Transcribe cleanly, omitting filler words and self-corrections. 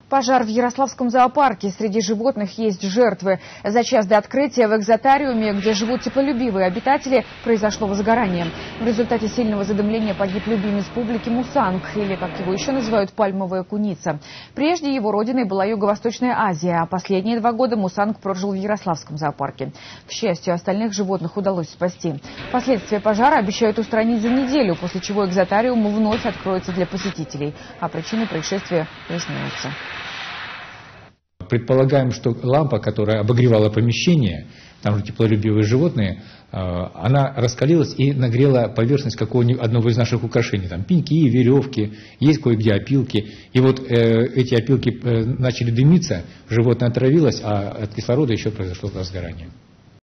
Пожар в Ярославском зоопарке. Среди животных есть жертвы. За час до открытия в экзотариуме, где живут теплолюбивые обитатели, произошло возгорание. В результате сильного задымления погиб любимец публики мусанг, или, как его еще называют, пальмовая куница. Прежде его родиной была Юго-Восточная Азия, а последние 2 года мусанг прожил в Ярославском зоопарке. К счастью, остальных животных удалось спасти. Последствия пожара обещают устранить за неделю, после чего экзотариум вновь откроется для посетителей, а причины происшествия выясняются. Предполагаем, что лампа, которая обогревала помещение, там же теплолюбивые животные, она раскалилась и нагрела поверхность какого-нибудь одного из наших украшений. Там пеньки, веревки, есть кое-где опилки. И вот эти опилки начали дымиться, животное отравилось, а от кислорода еще произошло возгорание.